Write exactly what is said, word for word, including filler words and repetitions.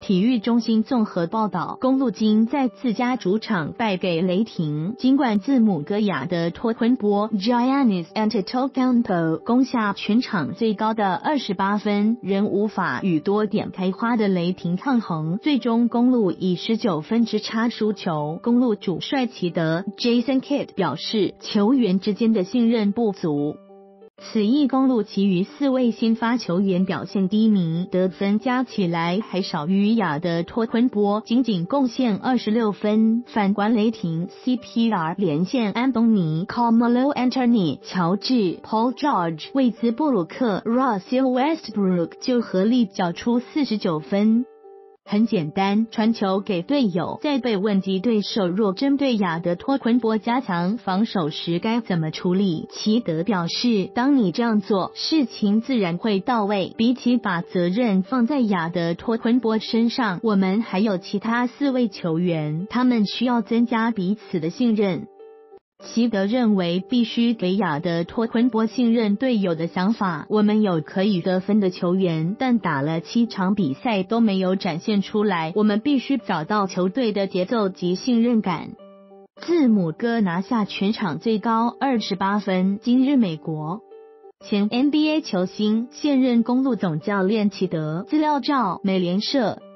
体育中心综合报道，公鹿今在自家主场败给雷霆，尽管字母哥亚德托昆波 Giannis Antetokounmpo 攻下全场最高的二十八分，仍无法与多点开花的雷霆抗衡，最终公鹿以十九分之差输球。公鹿主帅齐德 Jason Kidd 表示，球员之间的信任不足。此役公鹿其余四位先发球员表现低迷，得分加起来还少于亚德托昆波，仅仅贡献二十六分。反观雷霆 C P R 连线安东尼、Carmelo Anthony、乔治、Paul George、魏兹布鲁克、Russell Westbrook 就合力缴出四十九分。很简单，传球给队友。在被问及对手若针对亚德托昆波加强防守时该怎么处理，齐德表示，当你这样做，事情自然会到位。比起把责任放在亚德托昆波身上，我们还有其他四位球员，他们需要增加彼此的信任。齐德认为必须给亚德托昆波信任队友的想法，我们有可以得分的球员，但打了七场比赛都没有展现出来，我们必须找到球队的节奏及信任感。字母哥拿下全场最高二十八分。今日美国前 N B A 球星、现任公鹿总教练齐德，资料照美联社。